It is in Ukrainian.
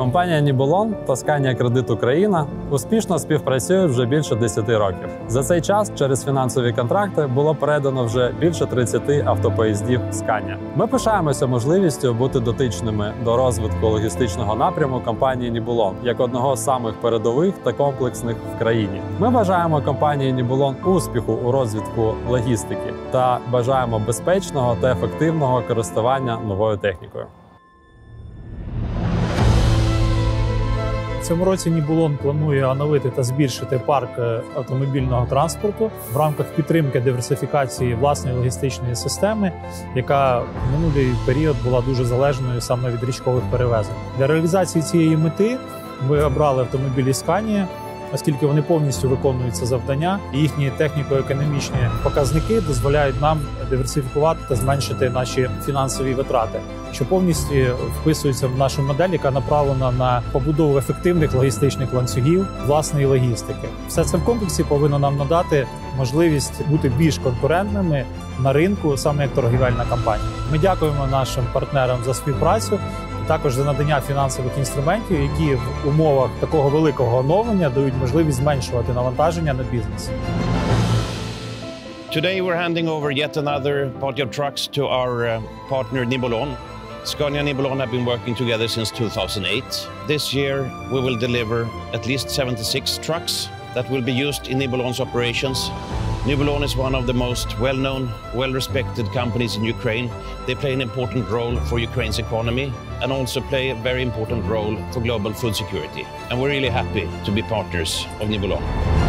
Компанія Nibulon та Scania Credit Україна успішно співпрацюють вже більше 10 років. За цей час через фінансові контракти було передано вже більше 30 автопоїздів Scania. Ми пишаємося можливістю бути дотичними до розвитку логістичного напряму компанії Nibulon як одного з самих передових та комплексних в країні. Ми бажаємо компанії Nibulon успіху у розвитку логістики та бажаємо безпечного та ефективного користування новою технікою. В цьому році Nibulon планує оновити та збільшити парк автомобільного транспорту в рамках підтримки диверсифікації власної логістичної системи, яка в минулий період була дуже залежною саме від річкових перевезень. Для реалізації цієї мети ми обрали автомобілі Scania, оскільки вони повністю виконують це завдання, і їхні техніко-економічні показники дозволяють нам диверсифікувати та зменшити наші фінансові витрати, що повністю вписується в нашу модель, яка направлена на побудову ефективних логістичних ланцюгів власної логістики. Все це в комплексі повинно нам надати можливість бути більш конкурентними на ринку, саме як торгівельна компанія. Ми дякуємо нашим партнерам за співпрацю, також за надання фінансових інструментів, які в умовах такого великого оновлення дають можливість зменшувати навантаження на бізнес. Today we're handing over yet another party of trucks to our partner Nibulon. Scania and Nibulon have been working together since 2008. This year we will deliver at least 76 trucks that will be used in Nibulon's operations. Nibulon is one of the most well-known, well-respected companies in Ukraine. They play an important role for Ukraine's economy and also play a very important role for global food security. And we're really happy to be partners of Nibulon.